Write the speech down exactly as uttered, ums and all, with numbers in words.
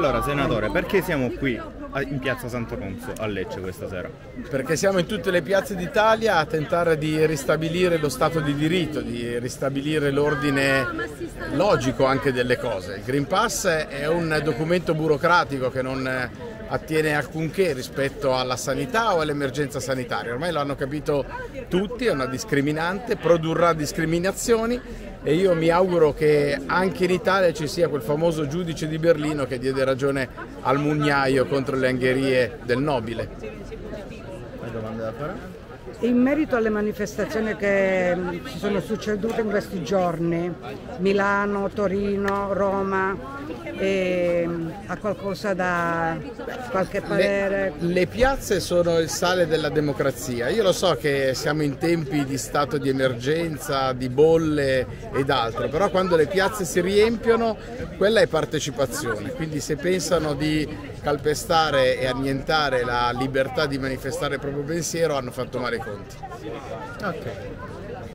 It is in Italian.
Allora, senatore, perché siamo qui in piazza Santo Conso a Lecce questa sera? Perché siamo in tutte le piazze d'Italia a tentare di ristabilire lo Stato di diritto, di ristabilire l'ordine logico anche delle cose. Il Green Pass è un documento burocratico che non attiene alcunché rispetto alla sanità o all'emergenza sanitaria. Ormai lo hanno capito tutti, è una discriminante, produrrà discriminazioni e io mi auguro che anche in Italia ci sia quel famoso giudice di Berlino che diede ragione al mugnaio contro le angherie del nobile. Hai domande da fare? In merito alle manifestazioni che si sono succedute in questi giorni, Milano, Torino, Roma, e ha qualcosa da qualche parere? Le, le piazze sono il sale della democrazia. Io lo so che siamo in tempi di stato di emergenza, di bolle ed altro, però quando le piazze si riempiono, quella è partecipazione. Quindi se pensano di calpestare e annientare la libertà di manifestare il proprio pensiero, hanno fatto male i conti. Ok.